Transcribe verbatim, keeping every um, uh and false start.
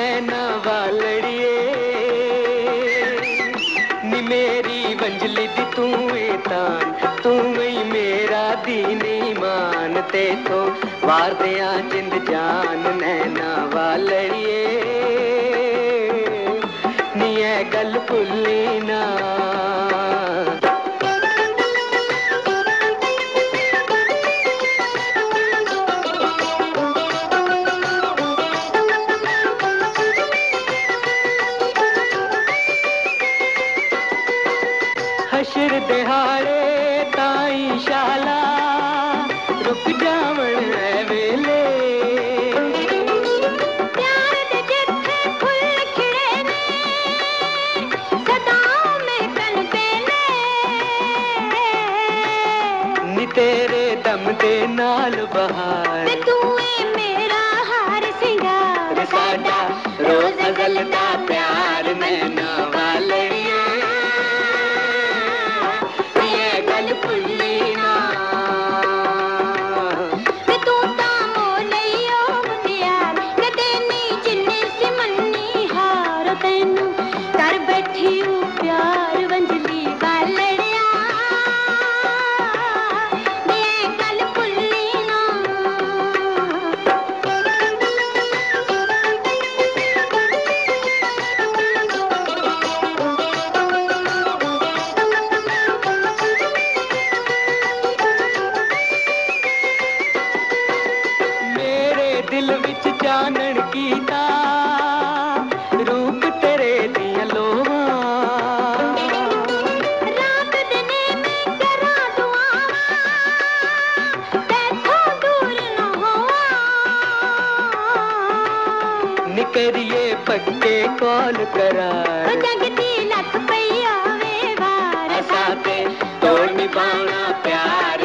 नैना वालड़िए नी मेरी वंजली दी तू तान तू ही मेरा दीन ईमान ते तो वार दिया जिंद जान नैना वालड़िए नी ऐ गल भुल्ली ना। हशर दिहाड़े ताई शाला रुक जावण वेले प्यार दे जिथे फुल खिड़े ने सदाओं में कन पेले नी तेरे दम दे नाल बहार ते तू ए मेरा हार सिंगार साडा रोज अज़ल दा प्यार नैना वालड़िए ये गल भुल्ली ना। ते तू तां मोलइयो मुटियार कदे नी जिन्ने सी मन्नी हार तैनू कर बैठी हूँ प्यार वंजली वालड़िया ये गल भुल्ली ना। मेरे दिल विच जानन कीता रूप तेरे दियां लोवां रात दिने में करा दुआवां तैथों दूर न होवां निकरिए पक्के कौल करार ओ जगती लख पई आवे वार असां ते तोड़ निभाना प्यार